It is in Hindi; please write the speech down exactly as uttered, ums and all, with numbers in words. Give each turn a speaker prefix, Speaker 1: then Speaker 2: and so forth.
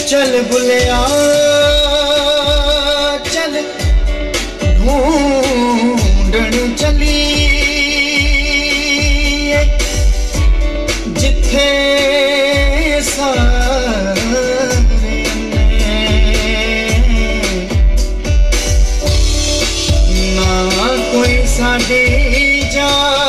Speaker 1: चल बुलिया चल ढूंढन चली जिथे सारे ना कोई साडी जा